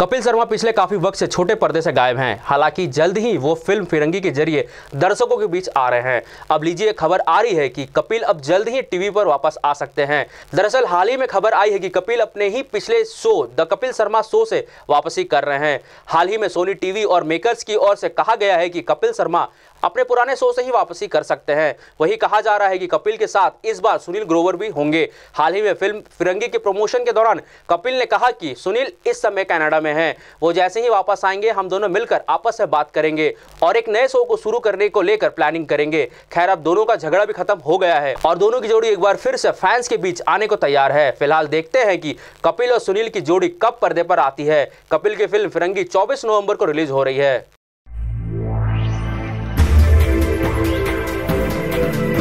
कपिल शर्मा पिछले काफी वक्त से छोटे पर्दे से गायब हैं। हालांकि जल्द ही वो फिल्म फिरंगी के जरिए दर्शकों के बीच आ रहे हैं। अब लीजिए खबर आ रही है कि कपिल अब जल्द ही टीवी पर वापस आ सकते हैं। दरअसल हाल ही में खबर आई है कि कपिल अपने ही पिछले show the Kapil Sharma show से वापसी कर रहे हैं। हाल ही में सोनी टीवी और मेकर्स की ओर से कहा गया है कि कपिल शर्मा अपने पुराने शो से ही वापसी कर सकते हैं। वही कहा जा रहा है कि कपिल के साथ इस बार सुनील ग्रोवर भी होंगे। हाल ही में फिल्म फिरंगी के प्रमोशन के दौरान कपिल ने कहा कि सुनील इस समय कनाडा में हैं। वो जैसे ही वापस आएंगे हम दोनों मिलकर आपस में बात करेंगे और एक नए शो को शुरू करने को लेकर प्लानिंग करेंगे। खैर अब दोनों का झगड़ा भी खत्म हो गया है और दोनों की जोड़ी एक बार फिर से फैंस के बीच आने को तैयार है। फिलहाल देखते हैं कि कपिल और सुनील की जोड़ी कब पर्दे पर आती है। कपिल की फिल्म फिरंगी 24 नवंबर को रिलीज हो रही है।